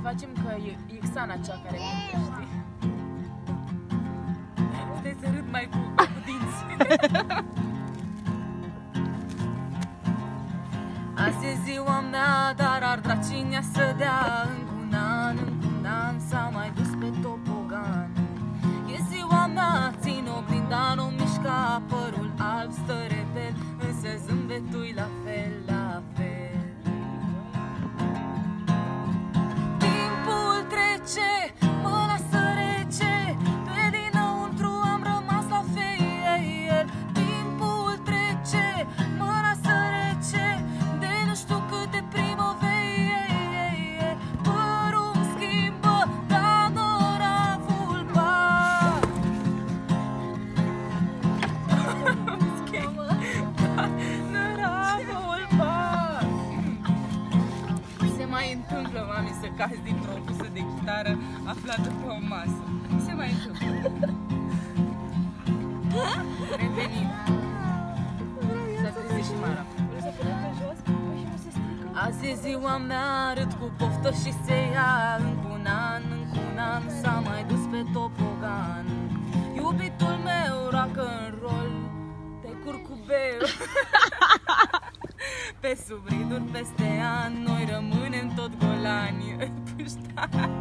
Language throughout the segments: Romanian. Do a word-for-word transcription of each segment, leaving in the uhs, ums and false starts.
facem că e Ixana cea care cântă, știi? Stai să râd mai cu, cu dinți. Azi e ziua mea, dar ar vrea cine să dea. Încă un an, încă un an s-a mai dus pe topogan. E ziua mea, țin oglinda, nu mișca, părul alb stă rebel, însă zâmbetul-i la fel, la fel. Timpul trece, mă lasă rece, pe dinăuntru am rămas la fel. Timpul trece, mă lasă rece, de nu știu câte primăveri. Părul-mi schimbă, dar nora vulpa. Se mai întâmplă, mami, să cazi dintr-o busă de chitară aflată pe o masă. Se mai întâmplă. Revenim. S-a trezit și Mara. Azi e ziua mea, râd cu poftă și se ia. Încă un an, încă un an s-a mai dus pe topogan. Iubitul meu, rock-n-roll, te curcubeu. Pe subriduri peste ani, noi rămânem tot golani, puștani.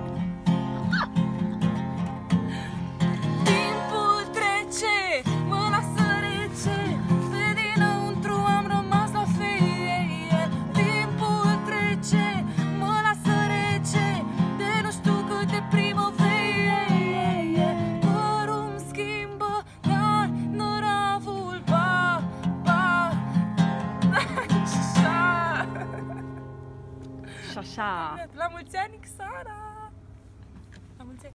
Timpul trece, mă lasă rece, pe dinăuntru am rămas la fel. Timpul trece, mă lasă rece, de nu știu câte primăveri. Părul-mi schimbă, dar nora vulpa, pa. Și așa. La mulți ani, Xara!